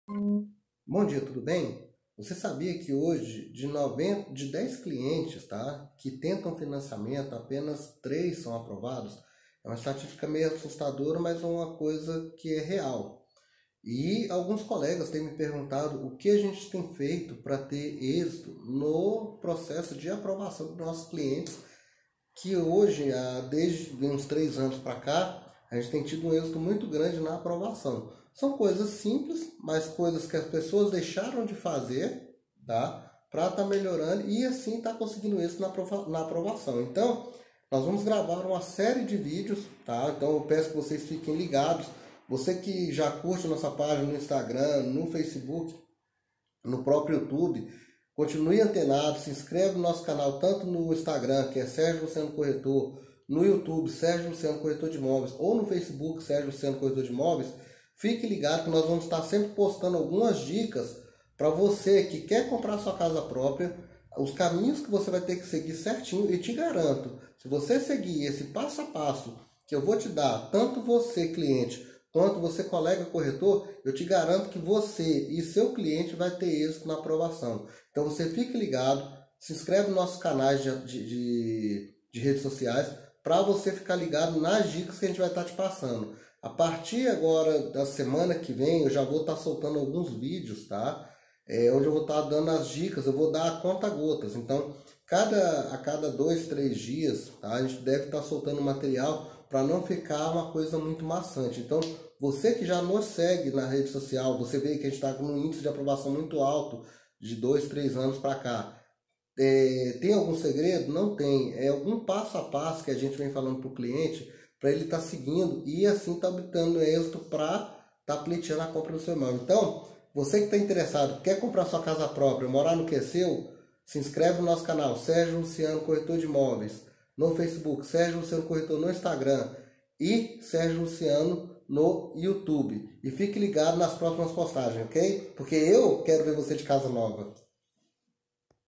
Bom dia, tudo bem? Você sabia que hoje, de 10 clientes, tá, que tentam financiamento, apenas 3 são aprovados? É uma estatística meio assustadora, mas é uma coisa que é real. E alguns colegas têm me perguntado o que a gente tem feito para ter êxito no processo de aprovação dos nossos clientes, que hoje, desde uns 3 anos para cá, a gente tem tido um êxito muito grande na aprovação. São coisas simples, mas coisas que as pessoas deixaram de fazer, tá? Para estar melhorando e assim estar conseguindo êxito na aprovação. Então, nós vamos gravar uma série de vídeos, tá? Então eu peço que vocês fiquem ligados. Você que já curte nossa página no Instagram, no Facebook, no próprio YouTube, continue antenado, se inscreve no nosso canal, tanto no Instagram, que é Sérgio Luciano Corretor, no YouTube, Sérgio Luciano Corretor de Imóveis, ou no Facebook, Sérgio Luciano Corretor de Imóveis. Fique ligado que nós vamos estar sempre postando algumas dicas para você que quer comprar sua casa própria, os caminhos que você vai ter que seguir certinho, e te garanto, se você seguir esse passo a passo que eu vou te dar, tanto você cliente quanto você colega corretor, eu te garanto que você e seu cliente vai ter êxito na aprovação. Então você fique ligado, se inscreve nos nossos canais de redes sociais para você ficar ligado nas dicas que a gente vai estar te passando. A partir agora da semana que vem eu já vou estar soltando alguns vídeos, tá? Onde eu vou estar dando as dicas, eu vou dar a conta gotas. Então, a cada 2, 3 dias, tá? A gente deve estar soltando material para não ficar uma coisa muito maçante. Então, você que já nos segue na rede social, você vê que a gente está com um índice de aprovação muito alto de 2, 3 anos para cá. Tem algum segredo? Não tem. É algum passo a passo que a gente vem falando para o cliente para ele estar seguindo e assim estar obtendo êxito para estar pleiteando a compra do seu imóvel. Então, você que está interessado, quer comprar sua casa própria, morar no que é seu, se inscreve no nosso canal, Sérgio Luciano Corretor de Imóveis, no Facebook, Sérgio Luciano Corretor no Instagram e Sérgio Luciano no YouTube. E fique ligado nas próximas postagens, ok? Porque eu quero ver você de casa nova.